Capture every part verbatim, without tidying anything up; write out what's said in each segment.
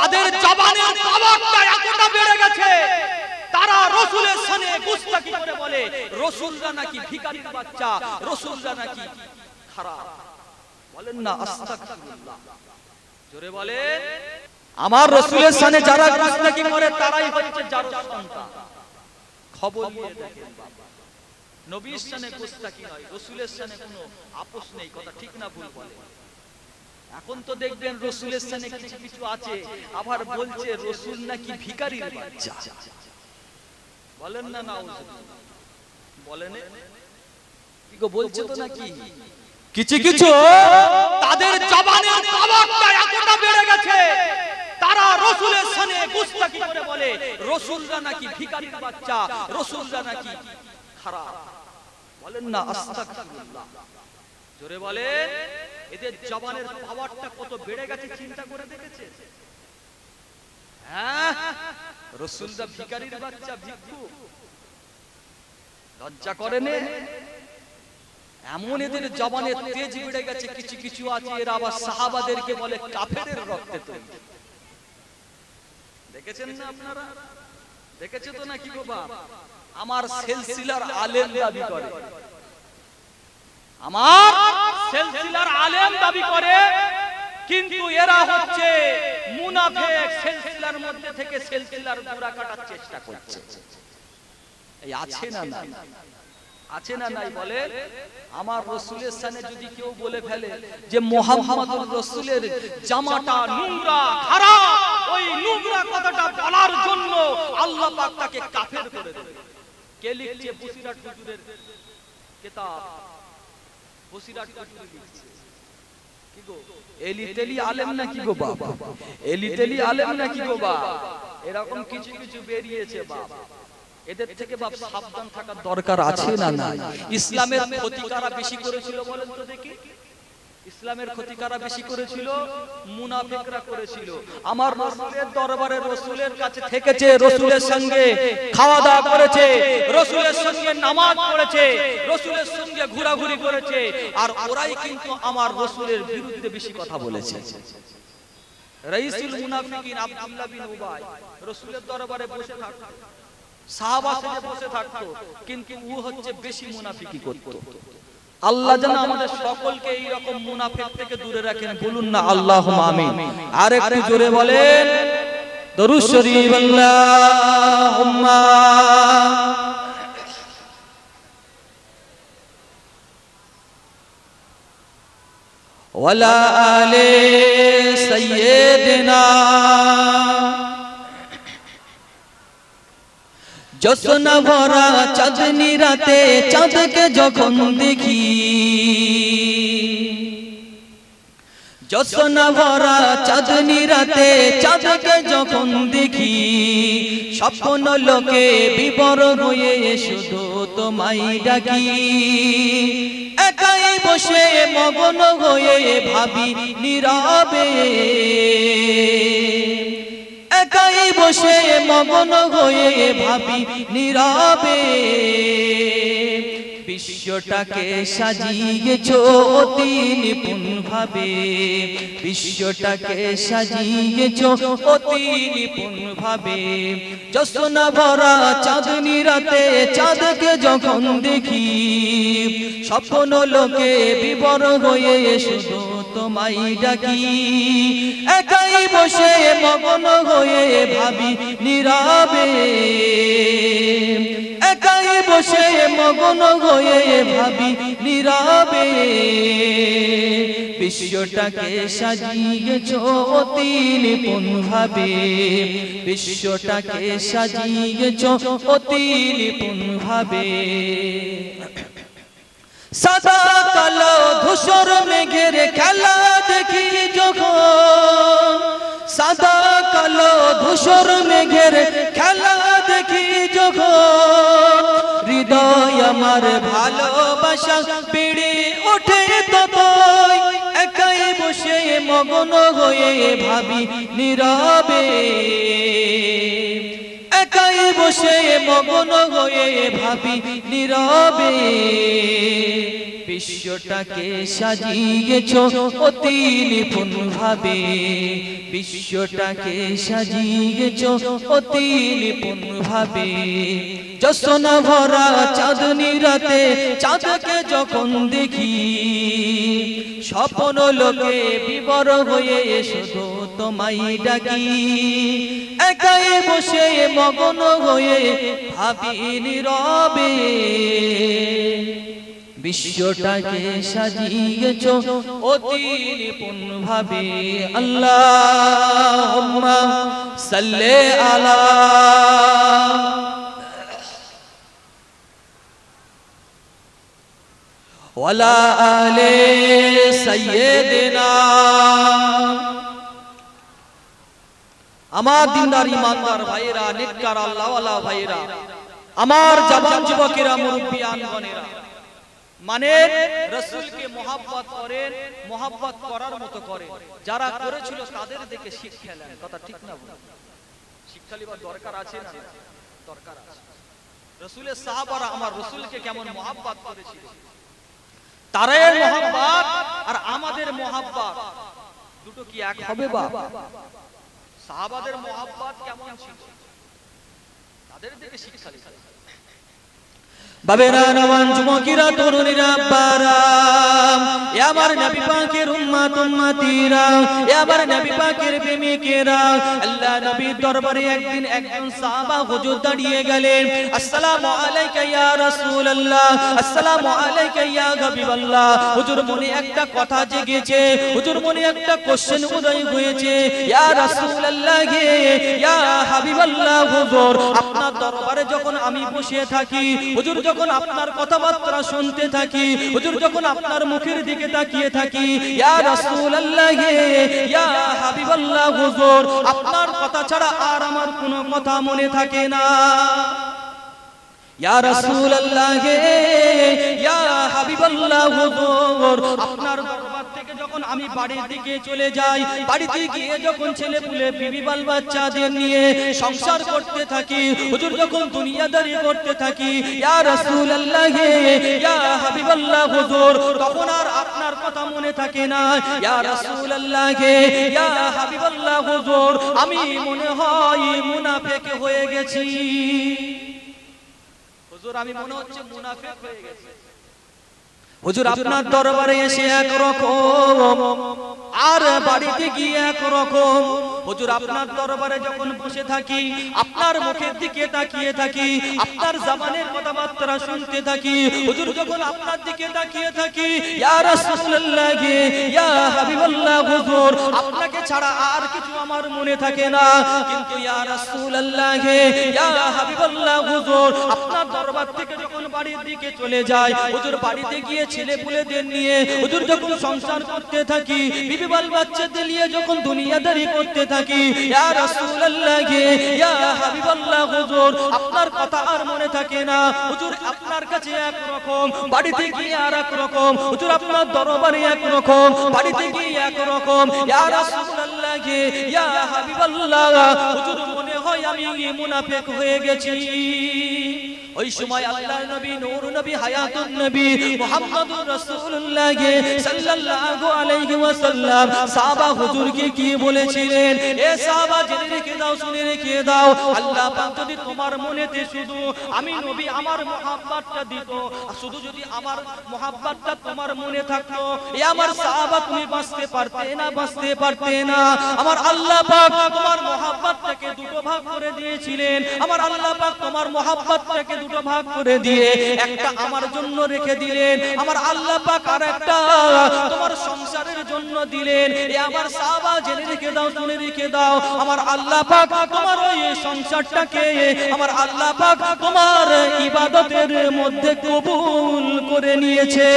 তাদের জবানের পাওয়ারটা এতটা বেড়ে গেছে, তারা রাসূলের শানে গুস্তাখি করে বলে রাসূলরা নাকি ভিখারির বাচ্চা, রাসূলরা নাকি খারাপ। বলেন না আস্তাগফিরুল্লাহ, জোরে বলেন। আমার রাসূলের শানে যারা গুস্তাখি করে তারাই হচ্ছে জারজ সন্তান। খবর নিয়ে দেখেন বাবা, নবীর শানে গুস্তাখি নয়, রাসূলের শানে কোনো আপোষ নেই। কথা ঠিক না ভুল বলে? এখন তো দেখবেন রাসূলের শানে কিছু কিছু আছে আবার বলছে রাসূল নাকি ভিখারির বাচ্চা। বলেন না নাউজুবিল্লাহ, বলেন কি গো, বলছে তো নাকি কিছু কিছু। তাদের জবানের পাওয়ারটা এতটা বেড়ে গেছে, তারা রাসূলের শানে গুস্তাখি করে বলে রাসূলরা নাকি ভিখারির বাচ্চা, রাসূলরা নাকি খারাপ। বলেন না আস্তাগফিরুল্লাহ, জোরে বলেন। এদের জবানের পাওয়ারটা কত বেড়ে গেছে চিন্তা করে দেখেছে? হ্যাঁ, রাসূলরা ভিখারির বাচ্চা, ভিক্ষু, লজ্জা করে না? এমন এদের জবানের তেজ বেড়ে গেছে। কিছু কিছু আছে এরা আবার সাহাবাদেরকে বলে কাফেরের রক্তে তৈরি। দেখেছেন না আপনারা? দেখেছে তো নাকি গো বাপ? আমার সিলসিলার আলেম দাবি করে, আমার সিলসিলার আলেম দাবি করে, কিন্তু এরা হচ্ছে মুনাফিক। সিলসিলার মধ্যে থেকে সিলসিলার গোড়া কাটার চেষ্টা করছে। এই আছে না না? আছে না নাই? বলে আমার রাসূলের শানে যদি কেউ বলে ফেলে যে মুহাম্মদুর রাসূলের জামাটা নোংরা খারাপ, ওই নোংরা কথাটা বলার জন্য আল্লাহ পাক তাকে কাফের করে দেবে। কে লিখছে? বসিরাট হুজুরের কিতাব, বসিরাট হুজুর লিখছে। কি গো, এলি তেলি আলেম নাকি গো বাবা? এলি তেলি আলেম নাকি গো বাবা? এরকম কিছু কিছু বেরিয়েছে বাবা। এদের থেকে বাপ সাবধান থাকার দরকার আছে না না? ইসলামের ক্ষতি কারা বেশি করেছিল বলেন তো দেখি? ইসলামের ক্ষতি কারা বেশি করেছিল? মুনাফিকরা করেছিল। আমার রাসূলের দরবারে রাসূলের কাছে থেকেছে, রাসূলের সঙ্গে খাওয়া দাওয়া করেছে, রাসূলের সঙ্গে নামাজ পড়েছে, রাসূলের সঙ্গে ঘোরাঘুরি করেছে, আর ওরাই কিন্তু আমার রাসূলের বিরুদ্ধে বেশি কথা বলেছে। রাইসুল মুনাফিকিন আব্দুল্লাহ বিন উবাই রাসূলের দরবারে বসে থাকতো, সাহাবা সাথে বসে থাকতো, কিন্তু ও হচ্ছে বেশি মুনাফিকি করত। আল্লাহ যেন আমাদের সকলকে এই রকম মুনাফিক থেকে দূরে রাখেন। বলুন না আল্লাহুম্মা আমিন। আর একটু জোরে বলেন দরুদ শরীফ। আল্লাহুম্মা ওয়ালা আলে সাইয়্যিদিনা। জোছনা ভরা চাঁদনি রাতে চাঁদকে যখন দেখি, জোছনা ভরা চাঁদনি রাতে চাঁদকে যখন দেখি, স্বপ্ন লোকে বিবর হয়ে শুধু তোমায় ডাকি। একাই বসে মগ্ন হয়ে ভাবি নীরবে, একাই বসে মগ্ন হয়ে ভাবি নীরবে। বিশ্বটাকে সাজিয়েছো অতি নিপুণ ভাবে, বিশ্বটাকে সাজিয়েছো অতি নিপুণ ভাবে। জোছনা ভরা চাঁদনি রাতে চাঁদকে যখন দেখি, স্বপ্ন লোকে বিবর হয়ে শুধু তোমায় ডাকি। একাই বসে মগ্ন হয়ে ভাবি নীরবে, একাই বসে মগ্ন হয়ে ভাবি নীরবে। বিশ্বটাকে সাজিয়েছো অতি নিপুণ ভাবে, বিশ্বটাকে সাজিয়েছো অতি নিপুণ ভাবে। সাদা কালো ধূসর মেঘের খেলা দেখি যখন, সাদা কালো ধূসর মেঘের খেলা দেখি যখন, হৃদয় আমার ভালোবাসা বেড়ে ওঠে ততই। একাই বসে মগ্ন হয়ে ভাবি নীরবে, একাই বসে মগ্ন হয়ে ভাবি নীরবে। বিশ্বটাকে সাজিয়েছো অতি নিপুণ ভাবে, বিশ্বটাকে সাজিয়েছো অতি নিপুণ ভাবে। জোছনা ভরা চাঁদনি রাতে চাঁদকে যখন দেখি, স্বপ্ন লোকে বিবর হয়ে শুধু তোমায় ডাকি। একাই বসে মগ্ন হয়ে ভাবি নীরবে, বিশ্বটাকে সাজিয়েছো অতি নিপুণ ভাবে। আল্লাহুম্মা সাল্লি আলা ওয়ালা আলে সাইয়্যিদিনা। আমার দিনদার ইমানদার ভাইরা, নেককার আল্লাহওয়ালা ভাইরা, আমার জওয়ান যুবকেরা, মুরব্বিয়ান গণেরা, মানে রাসূলকে মহব্বত করেন, মহব্বত করার মতো করেন। যারা করেছিল তাদের দেখে শিক্ষা নেন। কথা ঠিক না? শিক্ষা নেবার দরকার আছে না? দরকার আছে। রাসূলের সাহাবারা আমার রাসূলকে কেমন মহব্বত করেছিল, তাদের মহব্বত আর আমাদের মহব্বত দুটো কি এক হবে? বাবা, সাহাবাদের মহব্বত কেমন ছিল তাদের দেখে শিক্ষা নিতে। বাবেরা, নওয়ান যুবকেরা, তরুণীরা, আব্বারা, এ আমার নবী পাকের উম্মত উম্মতিরা, এ আমার নবী পাকের প্রেমিকেরা, আল্লাহ নবীর দরবারে একদিন একজন সাহাবা হুজুর দাঁড়িয়ে গেলেন। আসসালামু আলাইকা ইয়া রাসূলুল্লাহ, আসসালামু আলাইকা ইয়া হাবিবাল্লাহ। হুজুর মনে একটা কথা জেগেছে, হুজুর মনে একটা কোশ্চেন উদয় হয়েছে। ইয়া রাসূলুল্লাহ, ইয়া হাবিবাল্লাহ, হুজুর আপনার দরবারে যখন আমি বসে থাকি, হুজুর যখন আপনার কথাবার্তা শুনতে থাকি, হুজুর যখন আপনার মুখের দিকে তাকিয়ে থাকি, ইয়া রাসূলুল্লাহ, ইয়া হাবিবাল্লাহ, হুজুর আপনার কথা ছাড়া আর আমার কোনো কথা মনে থাকে না। ইয়া রাসূলুল্লাহ, ইয়া হাবিবাল্লাহ, হুজুর আপনার দরবার থেকে যখন আমি বাড়ির দিকে চলে যাই, বাড়িতে গিয়ে যখন ছেলে পুলে বিবি বাল বাচ্চাদের নিয়ে সংসার করতে থাকি, হুজুর যখন দুনিয়াদারি করতে থাকি, ইয়া রাসূলুল্লাহ, ইয়া হাবিবাল্লাহ, হুজুর তখন আর আপনার কথা মনে থাকে না। ইয়া রাসূলুল্লাহ, ইয়া হাবিবাল্লাহ, হুজুর আমি মনে হয় মুনাফিক হয়ে গেছি। হুজুর আমি মনে হচ্ছে মুনাফিক হয়ে গেছি। হুজুর আপনার দরবারে এসে এক রকম, আর বাড়িতে গিয়ে এক রকম। হুজুর আপনার দরবারে যখন বসে থাকি, আপনার মুখের দিকে তাকিয়ে থাকি, আপনার জবানের কথাবার্তা শুনতে থাকি, হুজুর যখন আপনার দিকে তাকিয়ে থাকি, ইয়া রাসূলুল্লাহ, ইয়া হাবিবাল্লাহ, হুজুর আপনাকে ছাড়া আর কিছু আমার মনে থাকে না। কিন্তু ইয়া রাসূলুল্লাহ, ইয়া হাবিবাল্লাহ, হুজুর আপনার দরবার থেকে যখন বাড়ির দিকে চলে যায়, হুজুর বাড়িতে গিয়ে ছেলে পুলেদের নিয়ে হুজুর যখন সংসার করতে থাকি, বিবি বাল বাচ্চাদের নিয়ে যখন দুনিয়াদারি করতে থাকি, ইয়া রাসূলুল্লাহ, ইয়া হাবিবাল্লাহ, হুজুর আপনার কথা আর মনে থাকে না। হুজুর আপনার কাছে এক রকম, বাড়িতে গিয়ে আর এক রকম। হুজুর আপনার দরবারে এক রকম, বাড়িতে গিয়ে এক রকম। ইয়া রাসূলুল্লাহ, ইয়া হাবিবাল্লাহ, হুজুর মনে হয় আমি মুনাফিক হয়ে গেছি। ওই সময় আল্লাহর নবী, নূর নবী, হায়াতুন নবী মুহাম্মদুর রাসূলুল্লাহ সাল্লাল্লাহু আলাইহি ওয়াসাল্লাম সাহাবা হুজুরকে কি বলেছিলেন? এ সাহাবা জেনে রেখে দাও, শুনে রেখে দাও, আল্লাহ পাক যদি তোমার মনেতে শুধু আমি নবী আমার মহব্বতটা দিত, শুধু যদি আমার মহব্বতটা তোমার মনে থাকতো, এ আমার সাহাবা তুমি বাঁচতে পারতে না, বাঁচতে পারতে না। আমার আল্লাহ পাক তোমার মহব্বতটাকে দুটো ভাগ করে দিয়েছিলেন। আমার আল্লাহ পাক তোমার মহব্বতটাকে দুটো ভাগ করে দিয়ে একটা আমার জন্য রেখে দিলেন, আমার আল্লাহ পাক আর একটা তোমার সংসারের জন্য দিলেন। এ আমার সাহাবা জেনে রেখে দাও, শুনে রেখে দাও, আমার আল্লাহ পাক তোমার ওই সংসারটাকে আমার আল্লাহ পাক তোমার ইবাদতের মধ্যে কবুল করে নিয়েছে।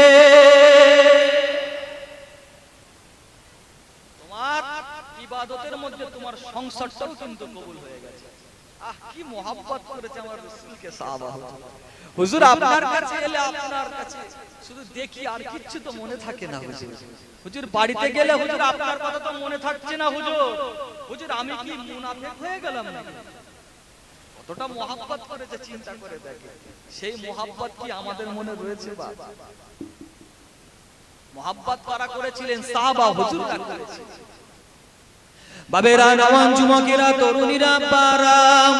তোমার ইবাদতের মধ্যে তোমার সংসারটাও কিন্তু কবুল হয়ে গেছে। আহ কি মোহাব্বত করেছে আমার রাসূলকে সাহাবা। হুজুর আপনার কাছে এলে আপনার কাছে শুধু দেখি, আর কিচ্ছু তো মনে থাকে না হুজুর। হুজুর বাড়িতে গেলে হুজুর আপনার কথা তো মনে থাকছে না হুজুর। হুজুর আমি কি মুনাফিক হয়ে গেলাম নাকি? কতটা মোহাব্বত করেছে চিন্তা করে দেখে। সেই মোহাব্বত কি আমাদের মনে রয়েছে? বাবা মোহাব্বত কারা করেছিলেন? সাহাবা হুজুররা করেছিলেন। বাবেরা, নওয়ান, যুবকেরা, তরুণীরা, বারা,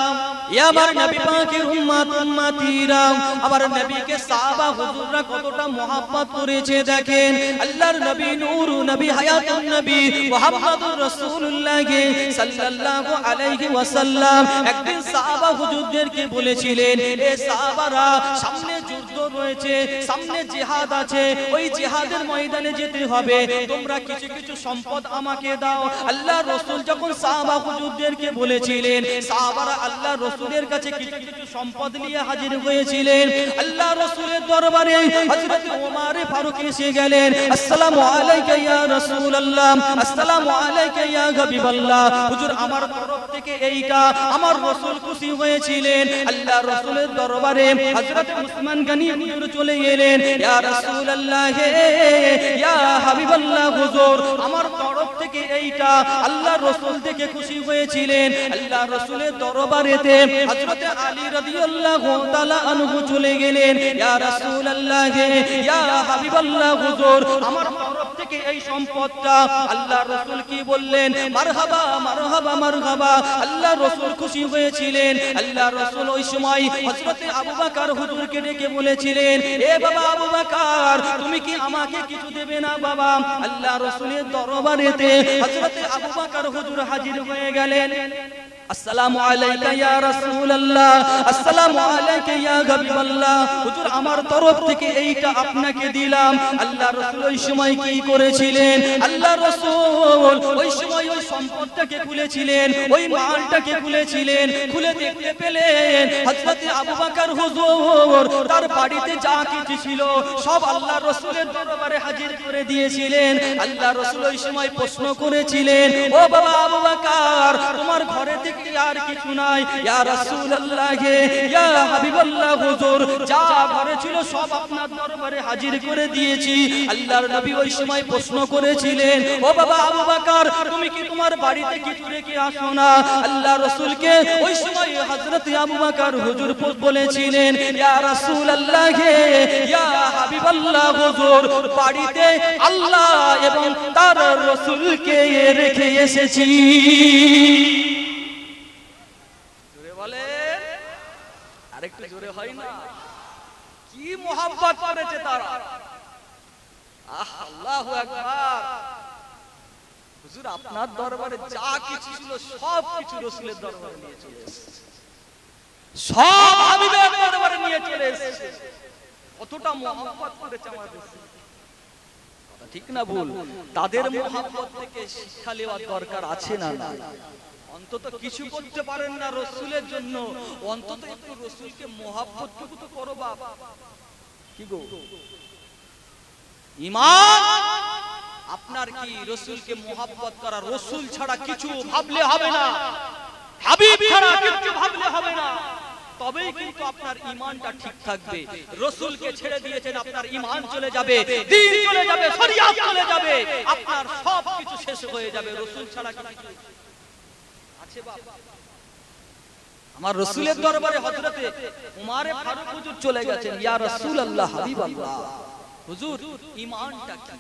আমার নবী পাকের উম্মত উম্মতিরা, আমার নবীকে সাহাবা হুজুররা কতটা মোহাব্বত করেছে দেখেন। আল্লাহর নবী, নূর নবী, হায়াতুন নবী মুহাম্মদুর রাসূলুল্লাহ সাল্লাল্লাহু আলাইহি ওয়াসাল্লাম একদিন সাহাবা হুজুরদেরকে বলেছিলেন, এ সাহাবারা, সামনে যুদ্ধ রয়েছে, সামনে জিহাদ আছে, ওই জিহাদের ময়দানে যেতে হবে, তোমরা কিছু কিছু সম্পদ আমাকে দাও। আল্লাহর রাসূল যখন সাহাবা হুজুরদেরকে বলেছিলেন, সাহাবারা আল্লাহর রাসূলের কাছে কিছু কিছু সম্পদ নিয়ে হাজির হয়েছিলেন। আল্লাহর রাসূলের দরবারে হযরত ওমর ফারুক এসে গেলেন। আসসালামু আলাইকা ইয়া রাসূলুল্লাহ, আসসালামু আলাইকা ইয়া হাবিবাল্লাহ, হুজুর আমার তরফ থেকে এইটা। আমার রাসূল খুশি হয়েছিলেন। আল্লাহর রাসূলের দরবারে হযরত উসমান গনি হুজুর চলে গেলেন। ইয়া রাসূলুল্লাহ, ইয়া হাবিবাল্লাহ, হুজুর আমার তরফ থেকে এইটা। আল্লাহর রাসূল থেকে খুশি হয়েছিলেন। আল্লাহর রাসূলের দরবারেতে হযরত আলী রাদিয়াল্লাহু তাআলা আনহু চলে গেলেন। ইয়া রাসূলুল্লাহ, ইয়া হাবিবাল্লাহ, হুজুর আমার তরফ থেকে এই সম্পদটা। আল্লাহর রাসূল কি বললেন? মারহাবা মারহাবা মারহাবা। আল্লাহর রাসূল খুশি হয়েছিলেন। আল্লাহর রাসূল ওই সময় হযরত আবু বকর হুজুরকে ডেকে বলেছিলেন, এ বাবা আবু বকর, তুমি কি আমাকে কিছু দেবে না বাবা? আল্লাহর রাসূলের দরবারেতে হযরত আবু বকর হুজুর হাজির হয়ে গেলেন। আসসালামু আলাইকা ইয়া রাসূলুল্লাহ, আসসালামু আলাইকা ইয়া হাবিবাল্লাহ, হুজুর আমার তরফ থেকে এইটা আপনাকে দিলাম। আল্লাহর রাসূল ওই সময় কি করেছিলেন? আল্লাহর রাসূল ওই সময় ওই সম্পদটাকে খুলেছিলেন, ওই মালটাকে খুলেছিলেন। খুলে দেখতে পেলেন হযরত আবু বকর হুজুর তার বাড়িতে যা কিছু ছিল সব আল্লাহর রাসূলের দরবারে হাজির করে দিয়েছিলেন। আল্লাহর রাসূল ওই সময় প্রশ্ন করেছিলেন, ও বাবা আবু বকর, তোমার ঘরে থেকে আর কিছু নাই? ইয়া রাসূলুল্লাহ, ইয়া হাবিবাল্লাহ, হুজুর যা ঘরে ছিল সব আপনার দরবারে হাজির করে দিয়েছি। আল্লাহর নবী ওই সময় প্রশ্ন করেছিলেন, ও বাবা আবু বকর, তুমি কি তোমার বাড়িতে কিছু রেখে আসো না? আল্লাহর রাসূলকে ওই সময় হযরত আবু বকর হুজুর বলেছিলেন, ইয়া রাসূলুল্লাহ, ইয়া হাবিবাল্লাহ, হুজুর বাড়িতে আল্লাহ এবং তার রাসূলকে রেখে এসেছি। আরেকটু জোরে হয় না? কি মোহাব্বত করেছে তারা! আহ, আল্লাহু আকবার। হুজুর আপনার দরবারে যা কিছু ছিল সব কিছু রাসূলের দরবারে নিয়ে চলে এসেছে, সব হাবিবের দরবারে নিয়ে চলে এসেছে। কতটা মোহাব্বত করেছে আমার রাসূল, ঠিক না ভুল? তাদের মোহাব্বত থেকে শিক্ষা নেওয়ার দরকার আছে না না? অন্তত কিছু করতে পারেন না রাসূলের জন্য, অন্তত একটু রাসূলকে মোহাব্বতটুকু তো করো বাপ। কি গো, ঈমান আপনার কি রাসূলকে মোহাব্বত করা, রাসূল ছাড়া কিছু ভাবলে হবে না, হাবিব ছাড়া কিছু ভাবলে হবে না, তবেই কিন্তু আপনার ঈমানটা ঠিক থাকবে। রাসূলকে ছেড়ে দিয়েছেন, আপনার ঈমান চলে যাবে, দ্বীন চলে যাবে, শরিয়ত চলে যাবে, আপনার সব কিছু শেষ হয়ে যাবে। রাসূল ছাড়া কিছু আমার রাসূলের দরবারে হযরতে ওমর ফারুক হুজুর চলে গেছেন। ইয়া রাসূলুল্লাহ, হাবিবাল্লাহ, হুজুর ঈমানটা কি?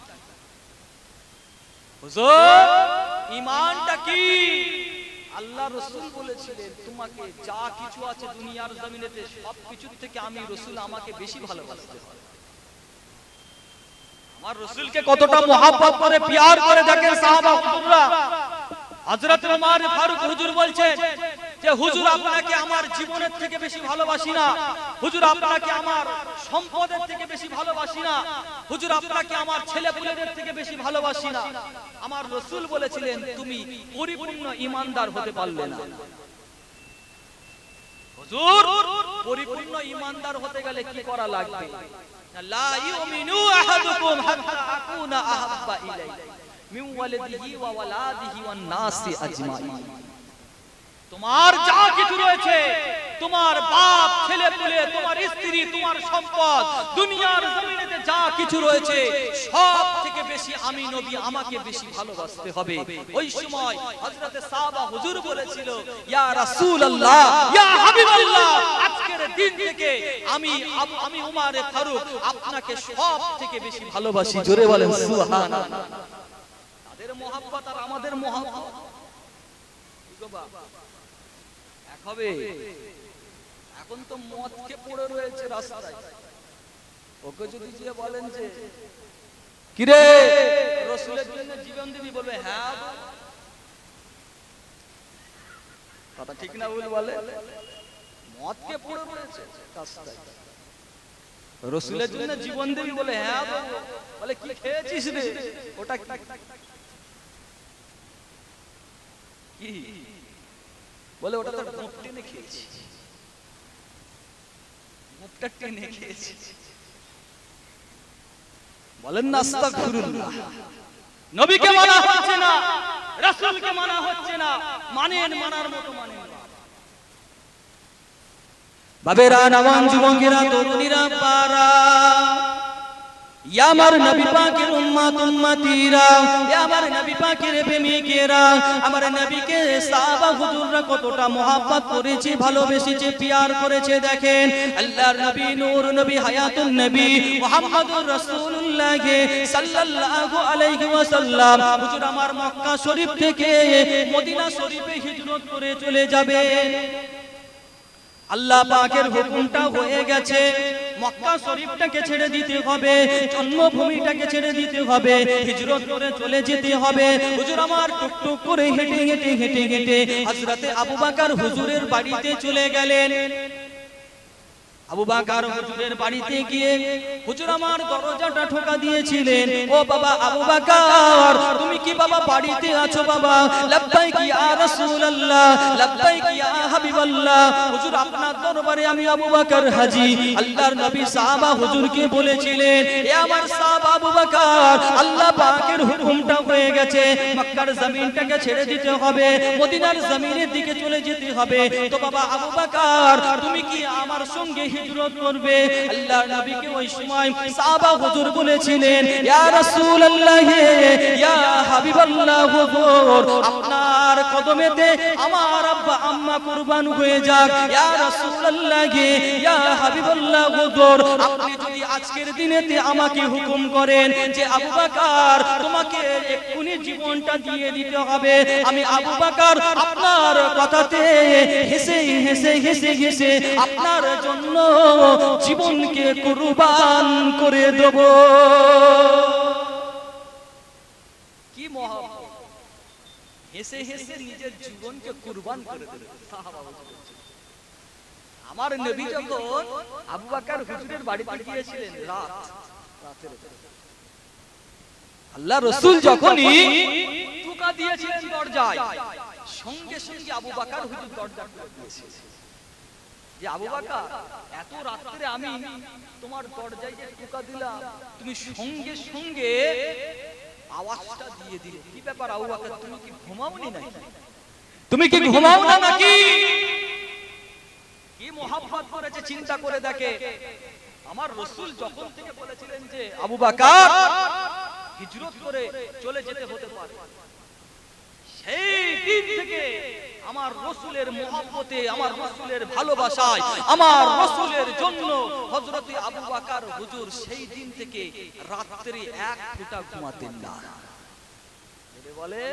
হুজুর ঈমানটা কি? আল্লাহ রাসূল বলেছিলেন, তোমাকে যা কিছু আছে দুনিয়ার জমিনেতে সব কিছুর থেকে আমি রাসূল আমাকে বেশি ভালোবাসতে হয়। আমার রাসূলকে কতটা মোহাব্বত করে, প্যার করে দেখেন সাহাবা হুজুররা। হযরত ওমর ফারুক হুজুর বলছেন যে হুজুর আপনাকে আমার জীবনের থেকে বেশি ভালোবাসি না, হুজুর আপনাকে আমার সম্পদের থেকে বেশি ভালোবাসি না, হুজুর আপনাকে আমার ছেলেপুলেদের থেকে বেশি ভালোবাসি না। আমার রাসূল বলেছিলেন, তুমি পরিপূর্ণ ঈমানদার হতে পারলে না। হুজুর পরিপূর্ণ ঈমানদার হতে গেলে কি করা লাগবে? লা ইউমিনু আহাদুকুম হাত্তা আকুনা আহাব্বা ইলাইহি মিন ওয়ালিদিহি ওয়া ওয়ালাদিহি ওয়ান নাসি আজমাইন। তোমার যা কিছু রয়েছে, তোমার বাপ, ছেলে পুলে, তোমার স্ত্রী, তোমার সম্পদ, দুনিয়ার জমিনেতে যা কিছু রয়েছে সব থেকে বেশি আমি নবী আমাকে বেশি ভালোবাসতে হবে। ওই সময় হযরতে সাহাবা হুজুর বলেছিল, ইয়া রাসূলুল্লাহ, ইয়া হাবিবাল্লাহ, আজকের দিন থেকে আমি আমি উমারে ফারুক আপনাকে সব থেকে বেশি ভালোবাসি। জোরে বলেন সুবহানাল্লাহ। তাদের মহব্বত আর আমাদের মহব্বত এক হবে? এখন তো মদকে পড়ে রয়েছে রাস্তায়, ওকে যদি যে বলেন যে কিরে রাসূলের জন্য জীবন দিবি, বলবে হ্যাঁ। কথা ঠিক না ভুল বলে? মদকে পড়ে রয়েছে রাস্তায়, রাসূলের জন্য জীবন দিবি, বলে হ্যাঁ। বলে কি খেয়েছিস রে? ওটা কি? বলে ওটা তো মুখ টেনে খেয়েছি, মুখটা টেনে খেয়েছি। বলেন না আস্তাগফিরুল্লাহ। নবীকে মানা হচ্ছে না, রাসূলকে মানা হচ্ছে না, মানেন মানার মতো মানেন। বাবেরা নওয়ান যুবকেরা তরুণীরা পারা, ইয়া আমার নবী পাকের উম্মত উম্মতিরা, ইয়া আমার নবী পাকের প্রেমিকেরা, আমার নবীকে সাহাবা হুজুররা কতটা মহব্বত করেছে, ভালোবেসেছে, পিয়ার করেছে। দেখেন আল্লাহর নবী, নূর নবী, হায়াতুন নবী মুহাম্মদুর রাসূলুল্লাহ সাল্লাল্লাহু আলাইহি ওয়াসাল্লাম হুজুর আমার মক্কা শরীফ থেকে মদিনা শরীফে হিজরত করে চলে যাবে। আল্লাহ পাকের হুকুমটা হয়ে গেছে, মক্কা শরীফটাকে ছেড়ে দিতে হবে, জন্মভূমিটাকে ছেড়ে দিতে হবে, হিজরত করে চলে যেতে হবে। হুজুর আমার টুকটুক করে হেঁটে হেঁটে হেঁটে হেঁটে হযরতে আবু বকর হুজুরের বাড়িতে চলে গেলেন। আবু বকর হুজুরের বাড়িতে গিয়ে হুজুর আমার দরজাটা ঠোকা দিয়েছিলেন। ও বাবা আবু বকর, তুমি কি বাবা বাড়িতে আছো বাবা? লাব্বাইক ইয়া রাসূলুল্লাহ, লাব্বাইক ইয়া হাবিবাল্লাহ। হুজুর আপনার দরবারে আমি আবু বকর হাজী। আল্লাহর নবী সাহাবা হুজুরকে বলেছিলেন, এ আমার সাহাবা আবু বকর, আল্লাহ পাকের হুকুমটা হয়ে গেছে, মক্কার জমিনটাকে ছেড়ে দিতে হবে, মদিনার জমিনের দিকে চলে যেতে হবে। তো বাবা আবু বকর, তুমি কি আমার সঙ্গে হিজরত করবে? আল্লাহর নবীকে ওই সময় সাহাবা হুজুর বলেছিলেন, ইয়া রাসূলুল্লাহ, ইয়া হাবিবাল্লাহ হুজুর, আপনার কদমেতে আমার আব্বা আম্মা কুরবান হয়ে যাক। ইয়া রাসূলুল্লাহ, ইয়া হাবিবাল্লাহ হুজুর, আপনি যদি আজকের দিনেতে আমাকে হুকুম করেন যে আবু বকর তোমাকে এক্ষুনি জীবনটা দিয়ে দিতে হবে, আমি আবু বকর আপনার কথাতে হেসে হেসে হেসে হেসে আপনার জন্য জীবনকে কুরবান করে দেব। কি মহব্বত! হেসে হেসে নিজের জীবনকে কুরবান করে দিলেন সাহাবা হুজুর। আমার নবী যখন আবু বকর হুজুরের বাড়িতে গিয়েছিলেন রাত রাতের, আল্লাহ রাসূল যখনই টুকা দিয়েছিলেন দরজায়, সঙ্গে সঙ্গে আবু বকর হুজুর দরজা খুলে দিয়েছিলেন যে আবু বকর, এত রাতে আমি তোমার দরজায় যে টুকা দিলাম, তুমি সঙ্গে সঙ্গে আওয়াজটা দিয়ে দিলে, কি ব্যাপার আবু বকর, তুমি কি ঘুমাওনি নাকি? তুমি কি ঘুমাও না নাকি? কি মহব্বত করেছে চিন্তা করে দেখে। আমার রাসূল যখন থেকে বলেছিলেন যে আবু বকর হিজরত করে চলে যেতে হতে পারে, সেই দিন থেকে আমার রাসূলের মহব্বতে, আমার রাসূলের ভালোবাসায়, আমার রাসূলের জন্য হযরতে আবু বকর হুজুর সেই দিন থেকে রাত্রে এক ফোঁটা ঘুমাতেন না। বলে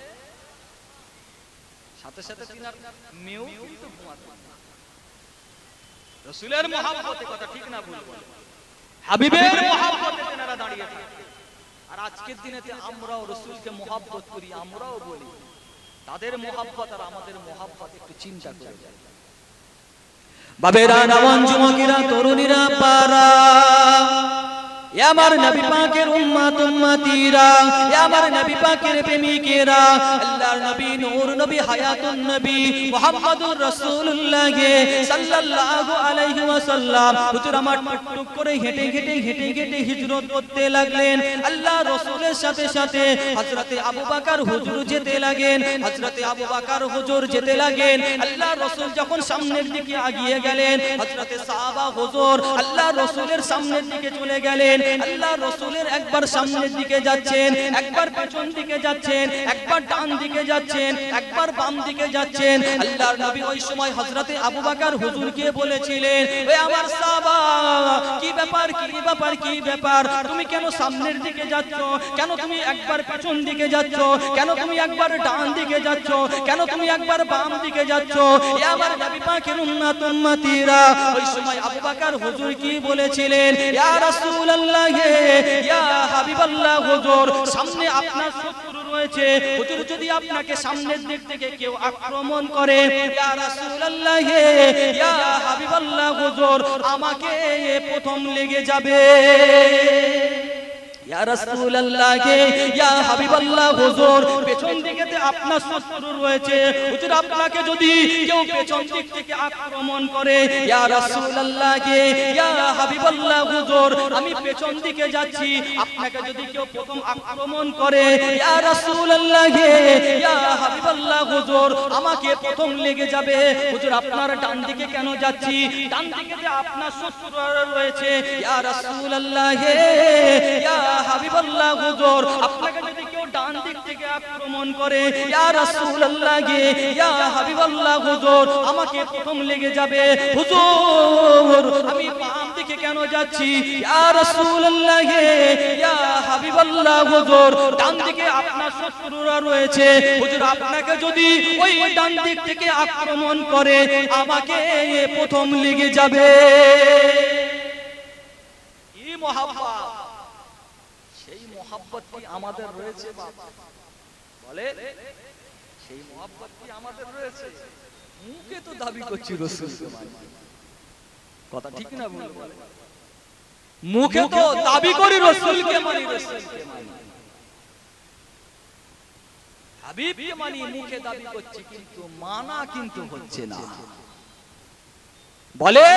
সাথে সাথে তিনার মেয়েও কিন্তু ঘুমাতেন না। রাসূলের মহব্বতে, কথা ঠিক না ভুল বলে, হাবিবের মহব্বতে তেনারা দাঁড়িয়ে থাকেন। আর আজকের দিনেতে আমরাও রাসূলকে মহব্বত করি, আমরাও বলি, তাদের মহব্বত আর আমাদের মহব্বত একটু চিন্তা করে যায়। বাবেরা নওয়ান যুবকেরা তরুণীরা পারা, এ আমার নবী পাকের উম্মত উম্মতিরা, এ আমার নবী পাকের প্রেমিকেরা, আল্লাহর নবী, নূর নবী, হায়াতুন নবী মুহাম্মদুর রাসূলুল্লাহ সাল্লাল্লাহু আলাইহি ওয়াসাল্লাম হুজুর আমার টুকটুক করে হেঁটে হেঁটে হেঁটে হেঁটে হিজরত করতে লাগলেন। আল্লাহ রাসূলের সাথে সাথে হযরতে আবু বকর হুজুর যেতে লাগেন, হযরতে আবু বকর হুজুর যেতে লাগেন। আল্লাহ রাসূল যখন সামনের দিকে এগিয়ে গেলেন, হযরতে সাহাবা হুজুর আল্লাহ রাসূলের সামনের দিকে চলে গেলেন। আল্লাহ রাসূলের একবার সামনের দিকে যাচ্ছেন, একবার পেছন দিকে যাচ্ছেন, একবার ডান দিকে যাচ্ছেন, একবার বাম দিকে যাচ্ছেন। আল্লাহর নবী ওই সময় হযরতে আবু বকর হুজুরকে বলেছিলেন, ওই আমার সাহাবা, কি ব্যাপার কি ব্যাপার কি ব্যাপার, তুমি কেন সামনের দিকে যাচ্ছ, কেন তুমি একবার পেছন দিকে যাচ্ছ, কেন তুমি একবার ডান দিকে যাচ্ছ, কেন তুমি একবার বাম দিকে যাচ্ছ, এ আমার নবী পাকের উম্মত উম্মতিরা। ওই সময় আবু বকর হুজুর কি বলেছিলেন, ইয়া রাসূলুল্লাহ, ইয়া হাবিবাল্লাহ হুজুর, সামনে আপনার শত্রু রয়েছে, হুজুর যদি আপনাকে সামনের দিক থেকে কেউ আক্রমণ করে, ইয়া রাসূলুল্লাহ, ইয়া হাবিবাল্লাহ হুজুর, আমাকে প্রথম লেগে যাবে। ইয়া রাসূলুল্লাহ, ইয়া হাবিবাল্লাহ হুজুর, পেছন দিকেতে আপনার শত্রু রয়েছে, হুজুর আপনাকে যদি কেউ পেছন দিক থেকে আক্রমণ করে, ইয়া রাসূলুল্লাহ, ইয়া হাবিবাল্লাহ হুজুর, আমি পেছন দিকে যাচ্ছি, আপনাকে যদি কেউ প্রথম আক্রমণ করে, ইয়া রাসূলুল্লাহ, ইয়া হাবিবাল্লাহ হুজুর, আমাকে প্রথম লেগে যাবে। হুজুর আপনার ডান দিকে কেন যাচ্ছি, ডান দিকেতে আপনার শত্রু রয়েছে, ইয়া রাসূলুল্লাহ, ইয়া হাবিবাল্লাহ হুজুর, আপনাকে যদি কেউ ডান দিক থেকে আক্রমণ করে, ইয়া রাসূলুল্লাহ, ইয়া হাবিবাল্লাহ হুজুর, আমাকে প্রথম লেগে যাবে। হুজুর আমি বাম দিকে কেন যাচ্ছি, ইয়া রাসূলুল্লাহ, ইয়া হাবিবাল্লাহ হুজুর, ডান দিকে আপনার শত্রুরা রয়েছে, হুজুর আপনাকে যদি ওই ডান দিক থেকে আক্রমণ করে, আমাকে প্রথম লেগে যাবে। কি মহব্বত, সেই মহব্বত কি আমাদের রয়েছে বাবা? বলে সেই মহব্বত কি আমাদের রয়েছে? মুখে তো দাবি করছি রাসূলকে মানি, কথা ঠিক না ভুল বলে? মুখে তো দাবি করি রাসূলকে মানি, রাসূলকে মানি, হাবিবকে মানি, মুখে দাবি করছি, কিন্তু মানা কিন্তু হচ্ছে না। বলে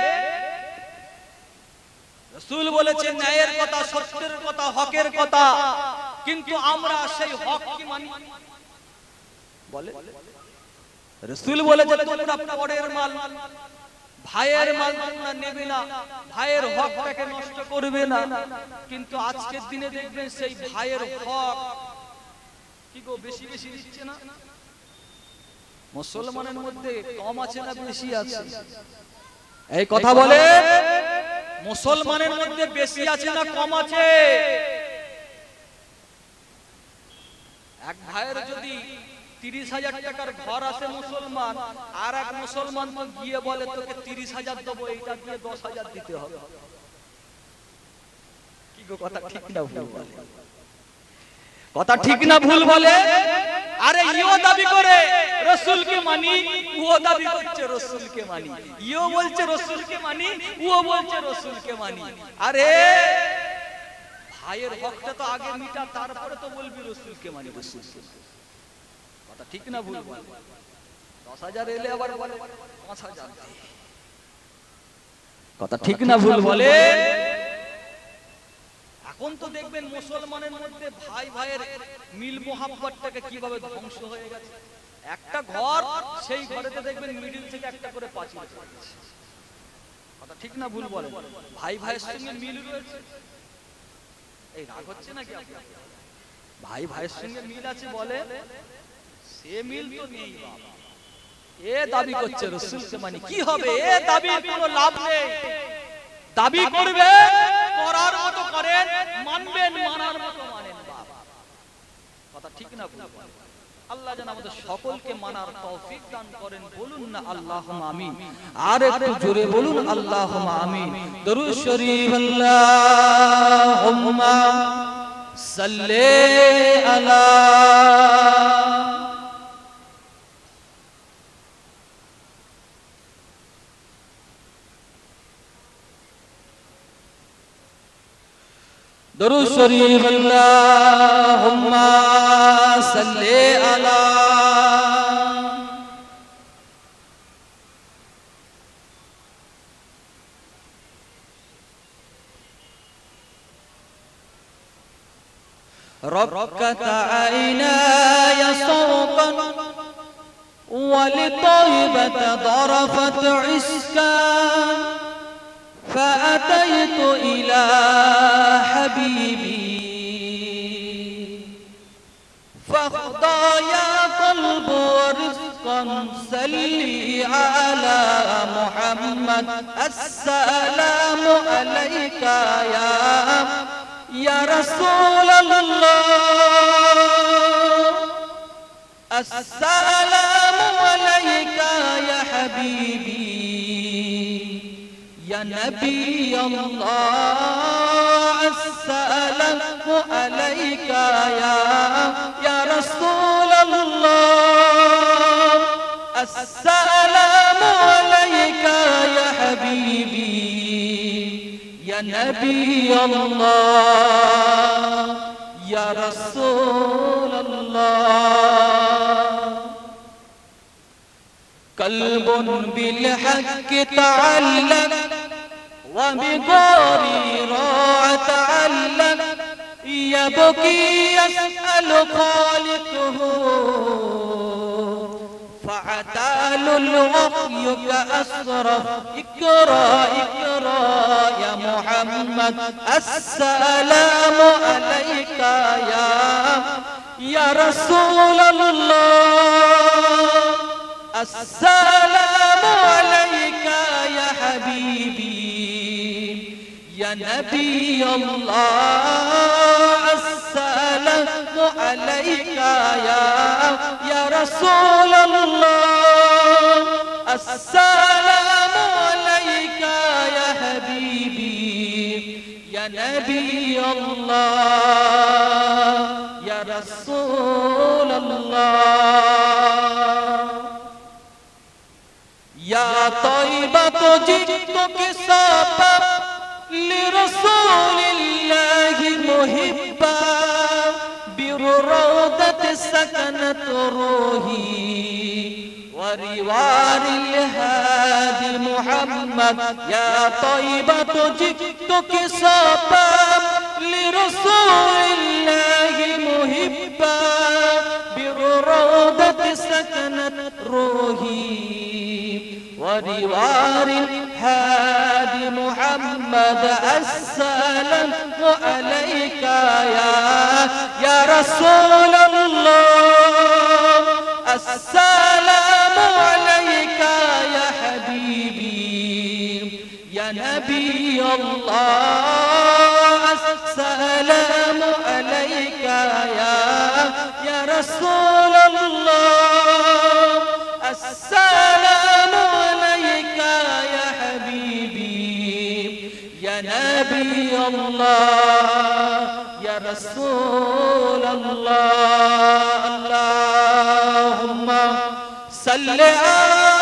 রাসূল বলেছেন ন্যায়ের কথা, সত্যের কথা, হকের কথা, কিন্তু আমরা সেই হক কি মানি? বলে রাসূল বলেছেন তোমরা পরের মাল, ভাইয়ের মাল তোমরা নেবে না, ভাইয়ের হকটাকে নষ্ট করবে না, কিন্তু আজকের দিনে দেখবেন সেই ভাইয়ের হক কি গো বেশি বেশি দিচ্ছে না? মুসলমানের মধ্যে কম আছে না বেশি আছে? এই কথা বলে মুসলমানের মধ্যে বেশি আছে না কম আছে? এক ভাইয়ের যদি তিরিশ হাজার টাকার ঘর আছে মুসলমান, আর এক মুসলমান তো গিয়ে বলে তোকে তিরিশ হাজার দেবো, এইটা দিয়ে দশ হাজার দিতে হবে, কি গো কথা ঠিক না ভুল বলে? কথা ঠিক না ভুল বলে? আরে ইও দাবি করে রাসূলকে মানি, ও দাবি করছে রাসূলকে মানি, ইও বলছে রাসূলকে মানি, ও বলছে রাসূলকে মানি। আরে ভাইয়ের হকটা তো আগে মিটা, তারপরে তো বলবি রাসূলকে মানি, রাসূলকে। কথা ঠিক না ভুল বলে? দশ হাজার এলে আবার বলে পাঁচ হাজার, কথা ঠিক না ভুল বলে? এখন তো দেখবেন মুসলমানের মধ্যে ভাই ভাইয়ের মিল মোহাব্বতটাকে কিভাবে ধ্বংস হয়ে গেছে। একটা ঘর, সেই ঘরেতে দেখবেন মিডিল থেকে একটা করে পাঁচিল, কথা ঠিক না ভুল বলে? ভাই ভাইয়ের সঙ্গে মিল রয়েছে, এই রাগ হচ্ছে নাকি? ভাই ভাইয়ের সঙ্গে মিল আছে বলে, সে মিল তো নেই বাবা। এ দাবি করছে রাসূলকে মানি, কি হবে? এ দাবির কোনো লাভ নেই। দাবি করবে, করার মতো করেন, মানবেন, মানার মতো মানেন বাবা, কথা ঠিক না ভুল? আল্লাহ যেন আমাদের সকলকে মানার তৌফিক দান করেন। বলুন না আল্লাহুম্মা আমিন, আর একটু জোরে বলুন আল্লাহুম্মা আমিন। দরুদ শরীফ আল্লাহুম্মা সাল্লি আলা দরুদ শরীফ আল্লাহুম্মা সাল্লি আলা ركعت عيناي صوقا ولطيبة ضرفت عسكا فأتيت إلى حبيبي فاخضع يا قلب ورزقا صلي على محمد السلام عليك يا يا رسول الله السلام عليك يا حبيبي يا نبي الله السلام عليك يا يا رسول الله السلام عليك يا حبيبي يا نبي الله يا رسول الله قلب بالحق تعلق وبغوري راع تعلق يبكي يسأل خالقه فعتال الوحي كأسرف اقرأ اقرأ يا محمد السلام عليك يا يا رسول الله السلام عليك يا حبيبي يا نبي الله السلام عليك يا يا رسول الله السلام عليك يا حبيبي يا نبي الله يا رسول الله يا طيبة جئتك سبب لرسول الله محبا بروضة سكنت روحي وروار الهادي محمد يا طيبة جئتك سبب لرسول الله محبا بروضة سكنت روحي وروار الهادي محمد السلام عليك يا يا رسول الله السلام عليك يا حبيبي يا نبي الله السلام عليك يا يا رسول الله السلام عليك يا حبيبي يا نبي الله يا رسول الله اللهم صل على